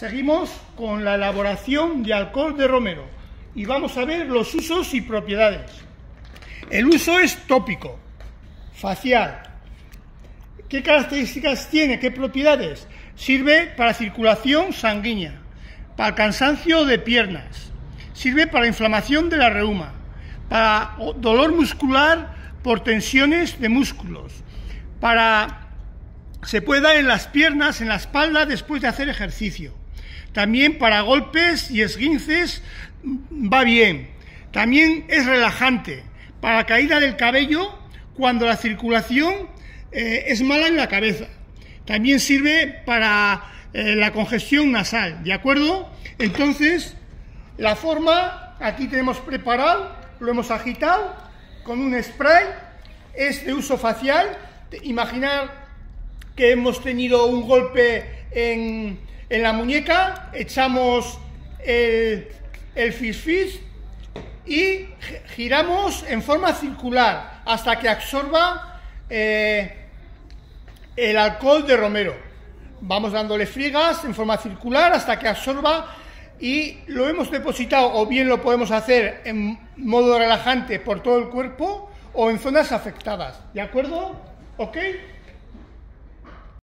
Seguimos con la elaboración de alcohol de romero y vamos a ver los usos y propiedades. El uso es tópico, facial. ¿Qué características tiene? ¿Qué propiedades? Sirve para circulación sanguínea, para el cansancio de piernas, sirve para inflamación de la reuma, para dolor muscular por tensiones de músculos, se puede dar en las piernas, en la espalda después de hacer ejercicio. También para golpes y esguinces va bien. También es relajante para la caída del cabello cuando la circulación es mala en la cabeza. También sirve para la congestión nasal, ¿de acuerdo? Entonces, la forma, aquí tenemos preparado, lo hemos agitado con un spray, es de uso facial. Imaginar que hemos tenido un golpe en la muñeca, echamos el fis y giramos en forma circular hasta que absorba el alcohol de romero. Vamos dándole friegas en forma circular hasta que absorba y lo hemos depositado, o bien lo podemos hacer en modo relajante por todo el cuerpo o en zonas afectadas, ¿de acuerdo? ¿Ok?